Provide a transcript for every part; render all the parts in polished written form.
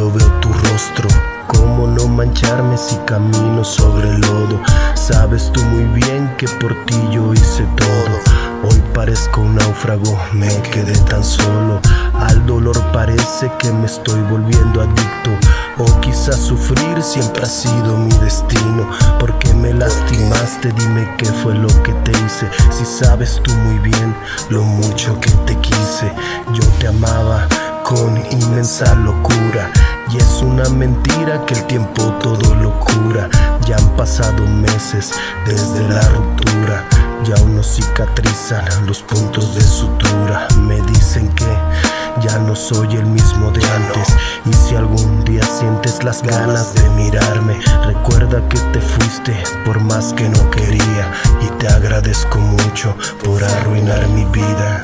cuando veo tu rostro. ¿Cómo no mancharme si camino sobre el lodo? Sabes tú muy bien que por ti yo hice todo. Hoy parezco un náufrago, me quedé tan solo. Al dolor parece que me estoy volviendo adicto. O quizás sufrir siempre ha sido mi destino. ¿Por qué me lastimaste? Dime qué fue lo que te hice. Si sabes tú muy bien lo mucho que te quise. Yo te amaba con inmensa locura, y es una mentira que el tiempo todo lo cura. Ya han pasado meses desde la ruptura, y aún no cicatrizan los puntos de sutura. Me dicen que ya no soy el mismo de antes, y si algún día sientes las ganas de mirarme, recuerda que te fuiste por más que no quería, y te agradezco mucho por arruinar mi vida.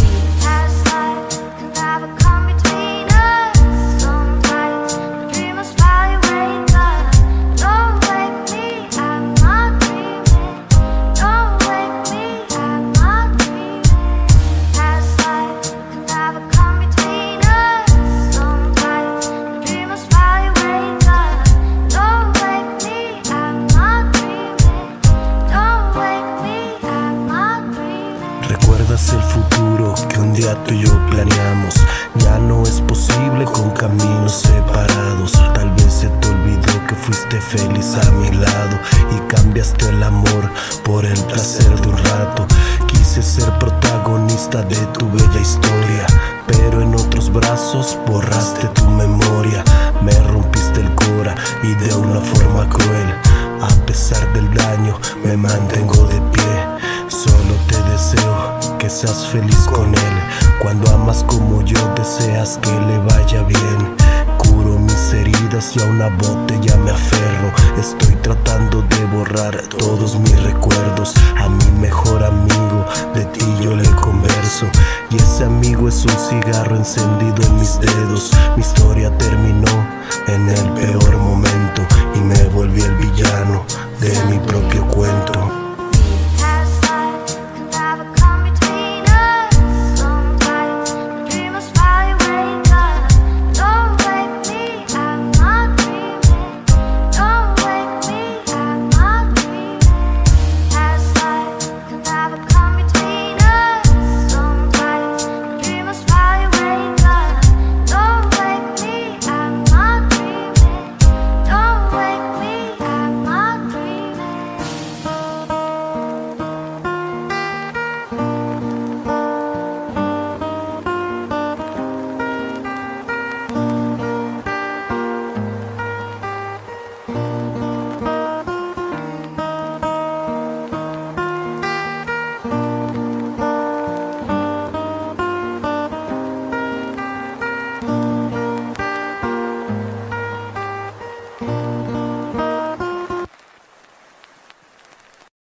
¿Recuerdas el futuro que un día tú y yo planeamos? Ya no es posible con caminos separados. Tal vez se te olvidó que fuiste feliz a mi lado, y cambiaste el amor por el placer de un rato. Quise ser protagonista de tu bella historia, pero en otros brazos borraste tu memoria. Me rompiste el cora y de una forma cruel. A pesar del daño me mantengo de pie. Solo te deseo que seas feliz con él. Cuando amas como yo deseas que le vaya bien. Curo mis heridas y a una botella me aferro. Estoy tratando de borrar todos mis recuerdos. A mi mejor amigo de ti yo le converso, y ese amigo es un cigarro encendido en mis dedos. Mi historia terminó en el peor momento, y me volví el villano de mi propio cuento.